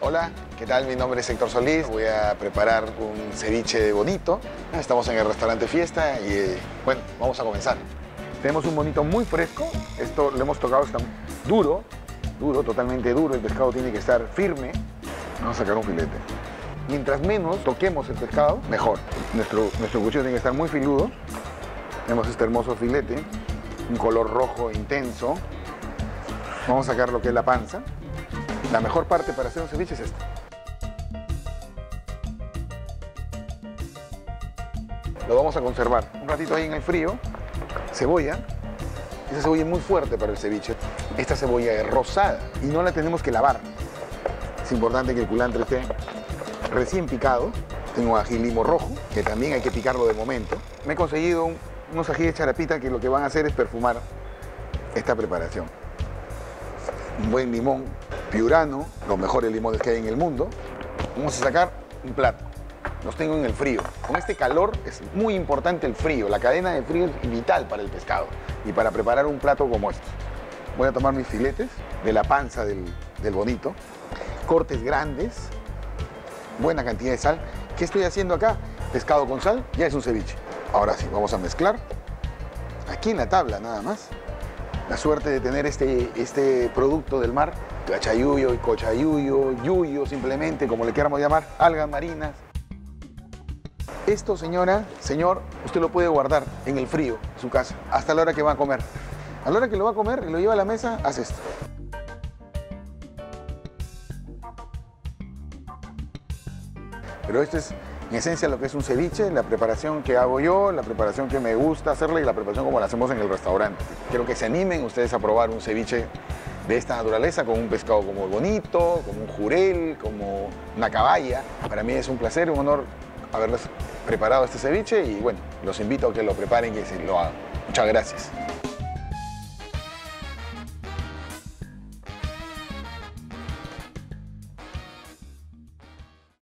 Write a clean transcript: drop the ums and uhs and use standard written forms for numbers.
Hola, ¿qué tal? Mi nombre es Héctor Solís. Voy a preparar un ceviche de bonito. Estamos en el restaurante Fiesta y bueno, vamos a comenzar. Tenemos un bonito muy fresco. Esto lo hemos tocado, está duro, totalmente duro. El pescado tiene que estar firme. Vamos a sacar un filete. Mientras menos toquemos el pescado, mejor. Nuestro cuchillo tiene que estar muy filudo. Tenemos este hermoso filete, un color rojo intenso. Vamos a sacar lo que es la panza. La mejor parte para hacer un ceviche es esta. Lo vamos a conservar un ratito ahí en el frío. Cebolla. Esa cebolla es muy fuerte para el ceviche. Esta cebolla es rosada y no la tenemos que lavar. Es importante que el culantro esté recién picado. Tengo ají limo rojo, que también hay que picarlo de momento. Me he conseguido unos ají de charapita que lo que van a hacer es perfumar esta preparación. Un buen limón piurano, los mejores limones que hay en el mundo. Vamos a sacar un plato. Los tengo en el frío. Con este calor es muy importante el frío. La cadena de frío es vital para el pescado y para preparar un plato como este. Voy a tomar mis filetes de la panza del bonito. Cortes grandes, buena cantidad de sal. ¿Qué estoy haciendo acá? Pescado con sal, ya es un ceviche. Ahora sí, vamos a mezclar. Aquí en la tabla nada más. La suerte de tener este producto del mar, gachayuyo y cochayuyo, yuyo simplemente, como le queramos llamar, algas marinas. Esto, señora, señor, usted lo puede guardar en el frío en su casa, hasta la hora que va a comer. A la hora que lo va a comer y lo lleva a la mesa, hace esto. Pero esto es, en esencia, lo que es un ceviche, la preparación que hago yo, la preparación que me gusta hacerla y la preparación como la hacemos en el restaurante. Quiero que se animen ustedes a probar un ceviche de esta naturaleza con un pescado como el bonito, como un jurel, como una caballa. Para mí es un placer, un honor haberles preparado este ceviche y bueno, los invito a que lo preparen y que se lo hagan. Muchas gracias.